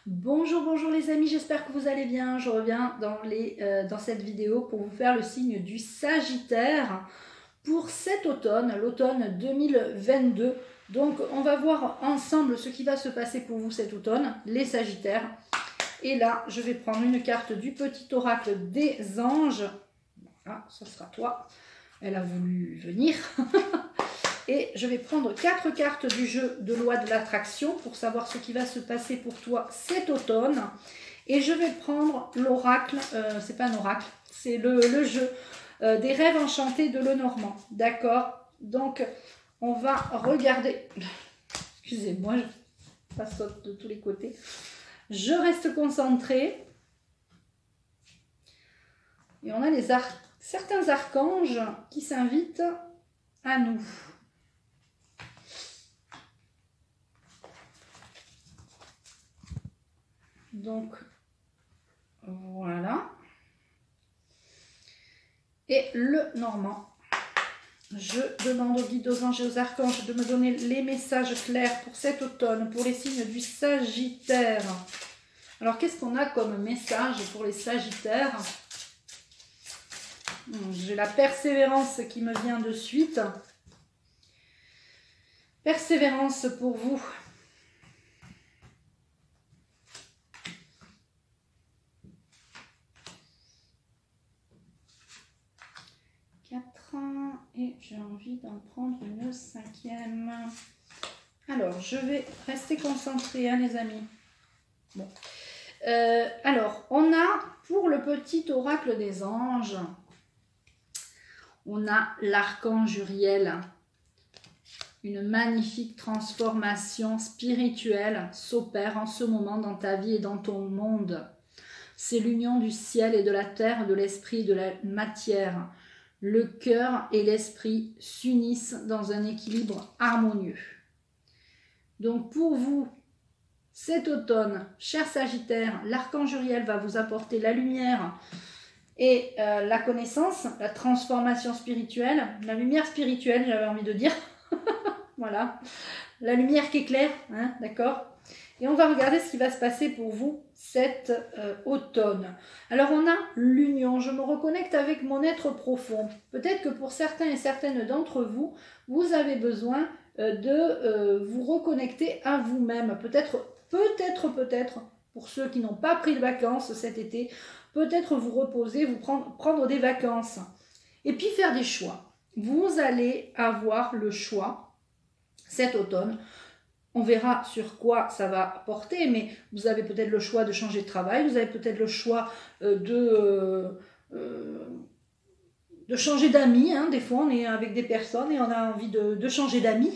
Bonjour, bonjour les amis, j'espère que vous allez bien. Je reviens dans cette vidéo pour vous faire le signe du Sagittaire pour cet automne, l'automne 2022. Donc on va voir ensemble ce qui va se passer pour vous cet automne, les Sagittaires. Et là, je vais prendre une carte du petit oracle des anges. Voilà, ça sera toi. Elle a voulu venir. Et je vais prendre 4 cartes du jeu de loi de l'attraction pour savoir ce qui va se passer pour toi cet automne. Et je vais prendre l'oracle, c'est pas un oracle, c'est le jeu des rêves enchantés de Lenormand. D'accord? Donc, on va regarder. Excusez-moi, je saute de tous les côtés. Je reste concentrée. Et on a certains archanges qui s'invitent à nous. Donc, voilà. Et le Normand. Je demande aux guides, aux anges et aux archanges de me donner les messages clairs pour cet automne, pour les signes du Sagittaire. Alors, qu'est-ce qu'on a comme message pour les Sagittaires? J'ai la persévérance qui me vient de suite. Persévérance pour vous. Et j'ai envie d'en prendre une 5e. Alors, je vais rester concentrée, hein, les amis. Bon. Alors, on a pour le petit oracle des anges, on a l'archange Uriel. Une magnifique transformation spirituelle s'opère en ce moment dans ta vie et dans ton monde. C'est l'union du ciel et de la terre, de l'esprit et de la matière. Le cœur et l'esprit s'unissent dans un équilibre harmonieux. Donc pour vous, cet automne, cher Sagittaire, l'archange Uriel va vous apporter la lumière et la connaissance, la transformation spirituelle, la lumière spirituelle, j'avais envie de dire. Voilà, la lumière qui éclaire, hein, d'accord? Et on va regarder ce qui va se passer pour vous cet automne. Alors on a l'union, je me reconnecte avec mon être profond. Peut-être que pour certains et certaines d'entre vous, vous avez besoin de vous reconnecter à vous-même. Peut-être, pour ceux qui n'ont pas pris de vacances cet été, peut-être vous reposer, vous prendre des vacances. Et puis faire des choix. Vous allez avoir le choix cet automne. On verra sur quoi ça va porter, mais vous avez peut-être le choix de changer de travail, vous avez peut-être le choix de changer d'amis. Hein. Des fois, on est avec des personnes et on a envie de changer d'amis.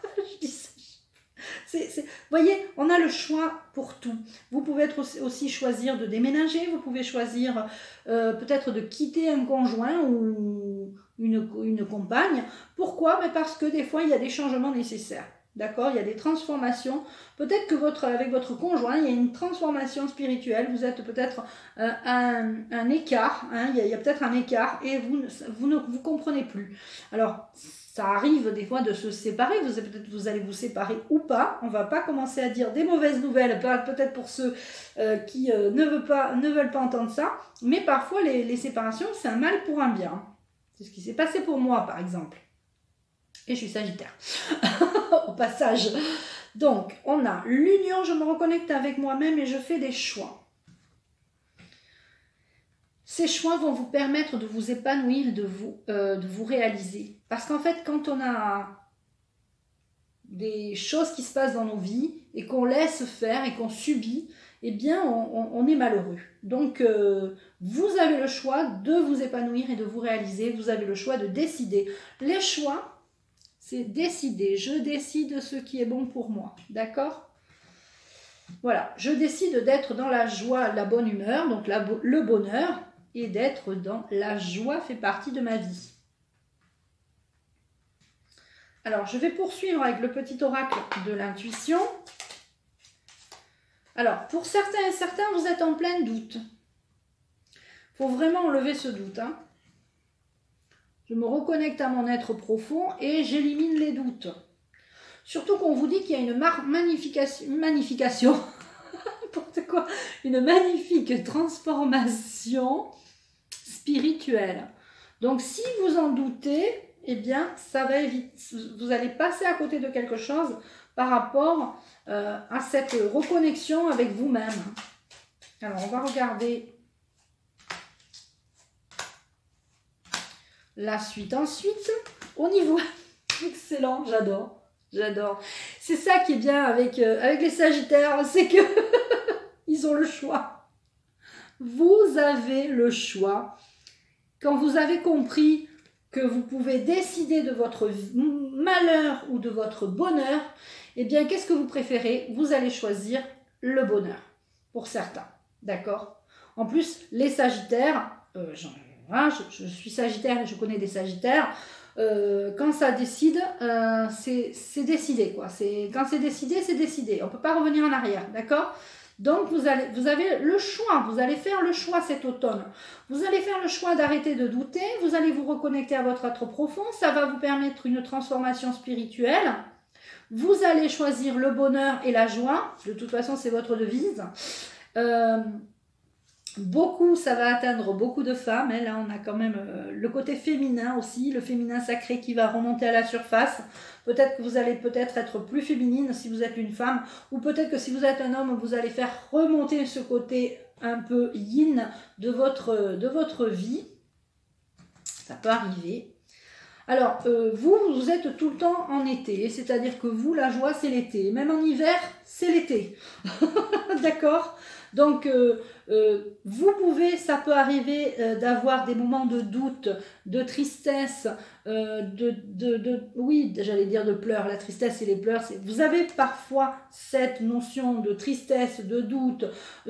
Vous voyez, on a le choix pour tout. Vous pouvez aussi choisir de déménager, vous pouvez choisir peut-être de quitter un conjoint ou une compagne. Pourquoi? Parce que des fois, il y a des changements nécessaires. D'accord, il y a des transformations. Peut-être que avec votre conjoint, il y a une transformation spirituelle. Vous êtes peut-être un écart. Hein, il y a peut-être un écart et vous ne vous comprenez plus. Alors, ça arrive des fois de se séparer. Peut-être vous allez vous séparer ou pas. On ne va pas commencer à dire des mauvaises nouvelles. Peut-être pour ceux qui ne veulent pas entendre ça. Mais parfois, les séparations, c'est un mal pour un bien. C'est ce qui s'est passé pour moi, par exemple. Et je suis Sagittaire, au passage. Donc, on a l'union, je me reconnecte avec moi-même et je fais des choix. Ces choix vont vous permettre de vous épanouir et de vous réaliser. Parce qu'en fait, quand on a des choses qui se passent dans nos vies et qu'on laisse faire et qu'on subit, eh bien, on est malheureux. Donc, vous avez le choix de vous épanouir et de vous réaliser. Vous avez le choix de décider. Les choix, c'est décider. Je décide ce qui est bon pour moi. D'accord? Voilà. Je décide d'être dans la joie, la bonne humeur, donc le bonheur, et d'être dans la joie fait partie de ma vie. Alors, je vais poursuivre avec le petit oracle de l'intuition. Alors, pour certains et certains, vous êtes en plein doute. Il faut vraiment enlever ce doute, hein. Je me reconnecte à mon être profond et j'élimine les doutes. Surtout qu'on vous dit qu'il y a une magnification, n'importe quoi? Une magnifique transformation spirituelle. Donc, si vous en doutez, eh bien, ça va éviter, vous allez passer à côté de quelque chose par rapport à cette reconnexion avec vous-même. Alors, on va regarder la suite. Ensuite, au niveau... Excellent, j'adore. J'adore. C'est ça qui est bien avec les Sagittaires, c'est que ils ont le choix. Vous avez le choix. Quand vous avez compris que vous pouvez décider de votre malheur ou de votre bonheur, eh bien, qu'est-ce que vous préférez? Vous allez choisir le bonheur, pour certains. D'accord? En plus, les Sagittaires, je suis Sagittaire et je connais des Sagittaires, quand ça décide, c'est décidé, quoi. Quand c'est décidé. On ne peut pas revenir en arrière, d'accord? Donc, vous avez le choix, vous allez faire le choix cet automne. Vous allez faire le choix d'arrêter de douter, vous allez vous reconnecter à votre être profond, ça va vous permettre une transformation spirituelle. Vous allez choisir le bonheur et la joie, de toute façon, c'est votre devise. Ça va atteindre beaucoup de femmes. Et là, on a quand même le côté féminin aussi, le féminin sacré qui va remonter à la surface. Peut-être que vous allez être plus féminine si vous êtes une femme, ou peut-être que si vous êtes un homme, vous allez faire remonter ce côté un peu yin de votre vie. Ça peut arriver. Alors, vous êtes tout le temps en été, c'est-à-dire que vous, la joie, c'est l'été. Même en hiver, c'est l'été. D'accord? Donc, ça peut arriver d'avoir des moments de doute, de tristesse, oui, j'allais dire de pleurs. La tristesse et les pleurs, vous avez parfois cette notion de tristesse, de doute,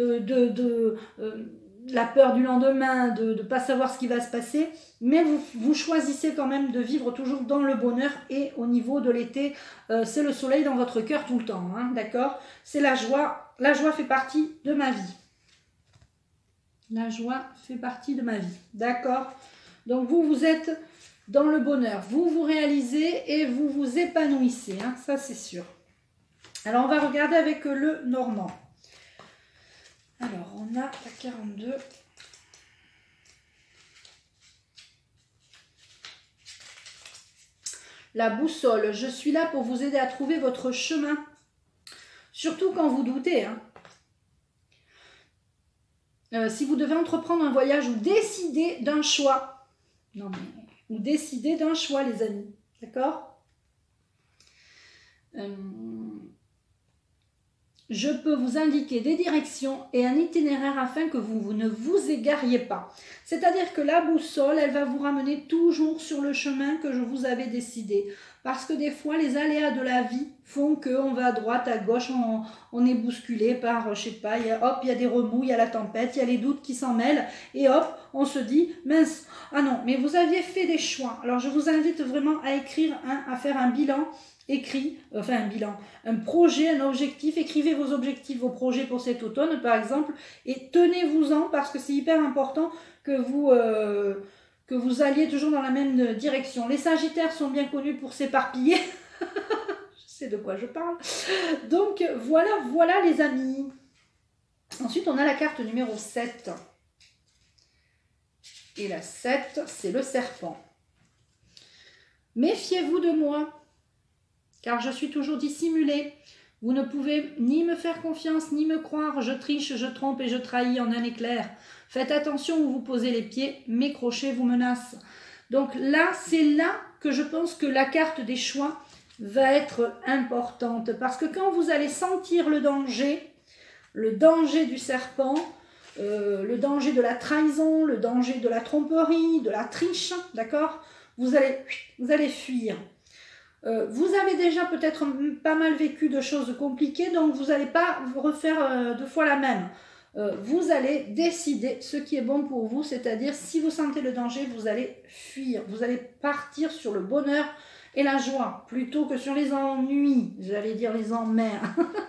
la peur du lendemain, de ne pas savoir ce qui va se passer, mais vous choisissez quand même de vivre toujours dans le bonheur. Et au niveau de l'été, c'est le soleil dans votre cœur tout le temps, hein, d'accord? C'est la joie. La joie fait partie de ma vie. La joie fait partie de ma vie, d'accord? Donc vous êtes dans le bonheur, vous vous réalisez et vous vous épanouissez, hein, ça c'est sûr. Alors on va regarder avec le Normand. Alors on a la 42. La boussole, je suis là pour vous aider à trouver votre chemin. Surtout quand vous doutez, hein. Si vous devez entreprendre un voyage ou décider d'un choix. Ou décider d'un choix, les amis. D'accord? Je peux vous indiquer des directions et un itinéraire afin que vous ne vous égariez pas. C'est-à-dire que la boussole, elle va vous ramener toujours sur le chemin que je vous avais décidé. Parce que des fois, les aléas de la vie font qu'on va à droite, à gauche, on est bousculé par, je sais pas, il y a des remous, il y a la tempête, il y a les doutes qui s'en mêlent, et hop, on se dit, mince, ah non, mais vous aviez fait des choix. Alors, je vous invite vraiment à écrire, à faire un bilan un projet, un objectif. Écrivez vos objectifs, vos projets pour cet automne, par exemple, et tenez-vous-en, parce que c'est hyper important que vous alliez toujours dans la même direction. Les Sagittaires sont bien connus pour s'éparpiller. Je sais de quoi je parle. Donc, voilà les amis. Ensuite, on a la carte numéro 7. Et la 7, c'est le serpent. Méfiez-vous de moi, car je suis toujours dissimulé. Vous ne pouvez ni me faire confiance, ni me croire. Je triche, je trompe et je trahis en un éclair. Faites attention où vous posez les pieds, mes crochets vous menacent. Donc là, c'est là que je pense que la carte des choix va être importante. Parce que quand vous allez sentir le danger du serpent, le danger de la trahison, le danger de la tromperie, de la triche, d'accord, vous allez fuir. Vous avez déjà peut-être pas mal vécu de choses compliquées, donc vous n'allez pas vous refaire deux fois la même. Vous allez décider ce qui est bon pour vous, c'est-à-dire si vous sentez le danger, vous allez fuir. Vous allez partir sur le bonheur et la joie, plutôt que sur les ennuis, j'allais dire les emmers.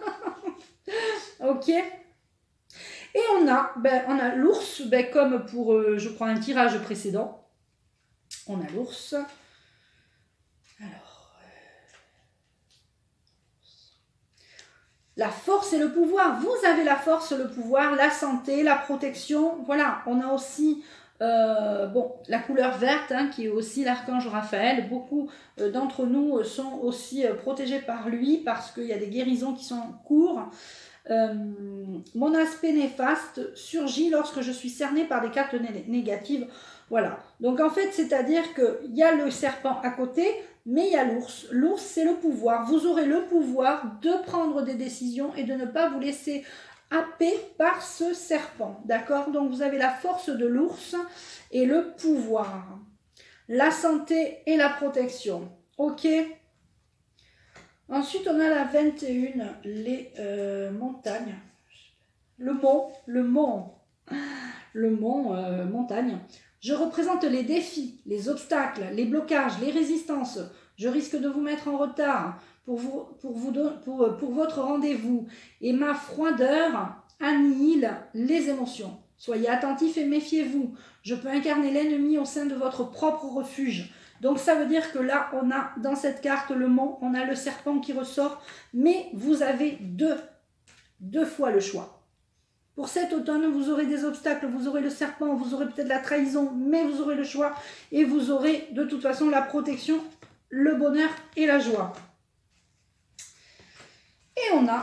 Ok? Et on a l'ours, comme pour, je crois, un tirage précédent. On a l'ours. Alors, la force et le pouvoir. Vous avez la force, le pouvoir, la santé, la protection. Voilà, on a aussi la couleur verte, hein, qui est aussi l'archange Raphaël. Beaucoup d'entre nous sont aussi protégés par lui parce qu'il y a des guérisons qui sont en cours. Mon aspect néfaste surgit lorsque je suis cernée par des cartes négatives. Voilà. Donc en fait, c'est-à-dire qu'il y a le serpent à côté, mais il y a l'ours. L'ours, c'est le pouvoir. Vous aurez le pouvoir de prendre des décisions et de ne pas vous laisser happer par ce serpent. D'accord? Donc vous avez la force de l'ours et le pouvoir. La santé et la protection. Ok? Ensuite, on a la 21, les montagnes. Le mont montagne. Je représente les défis, les obstacles, les blocages, les résistances. Je risque de vous mettre en retard pour votre rendez-vous. Et ma froideur annihile les émotions. Soyez attentifs et méfiez-vous. Je peux incarner l'ennemi au sein de votre propre refuge. Donc ça veut dire que là, on a dans cette carte le mont, on a le serpent qui ressort, mais vous avez deux fois le choix. Pour cet automne, vous aurez des obstacles, vous aurez le serpent, vous aurez peut-être la trahison, mais vous aurez le choix et vous aurez de toute façon la protection, le bonheur et la joie. Et on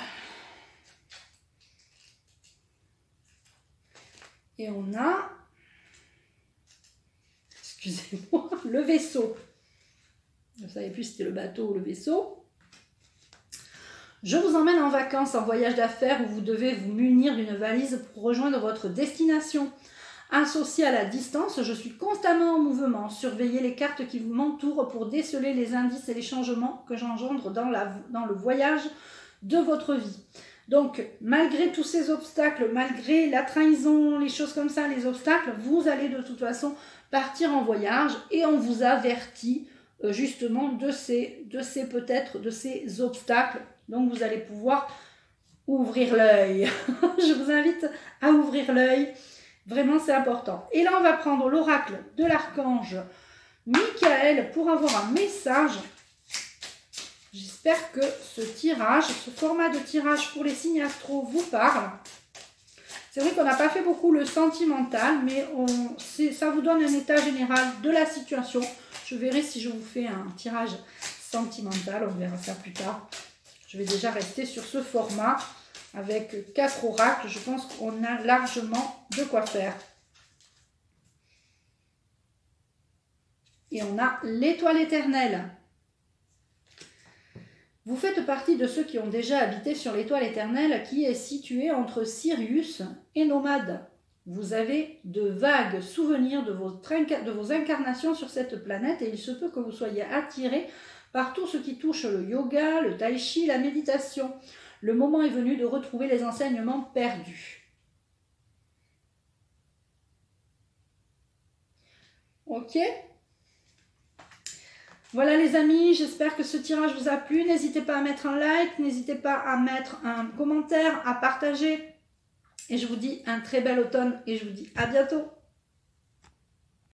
a, excusez-moi, le vaisseau. Je ne savais plus si c'était le bateau ou le vaisseau. Je vous emmène en vacances, en voyage d'affaires où vous devez vous munir d'une valise pour rejoindre votre destination. Associé à la distance, je suis constamment en mouvement. Surveillez les cartes qui vous m'entourent pour déceler les indices et les changements que j'engendre dans le voyage de votre vie. Donc, malgré tous ces obstacles, malgré la trahison, les choses comme ça, les obstacles, vous allez de toute façon partir en voyage et on vous avertit justement de ces obstacles. Donc, vous allez pouvoir ouvrir l'œil. Je vous invite à ouvrir l'œil. Vraiment, c'est important. Et là, on va prendre l'oracle de l'archange Michael pour avoir un message. J'espère que ce format de tirage pour les signes astro vous parle. C'est vrai qu'on n'a pas fait beaucoup le sentimental, mais ça vous donne un état général de la situation. Je verrai si je vous fais un tirage sentimental, on verra ça plus tard. Je vais déjà rester sur ce format avec 4 oracles. Je pense qu'on a largement de quoi faire. Et on a l'étoile éternelle. Vous faites partie de ceux qui ont déjà habité sur l'étoile éternelle qui est située entre Sirius et Nomade. Vous avez de vagues souvenirs de vos incarnations sur cette planète et il se peut que vous soyez attiré par tout ce qui touche le yoga, le tai chi, la méditation. Le moment est venu de retrouver les enseignements perdus. Ok ? Voilà les amis, j'espère que ce tirage vous a plu. N'hésitez pas à mettre un like, n'hésitez pas à mettre un commentaire, à partager. Et je vous dis un très bel automne et je vous dis à bientôt.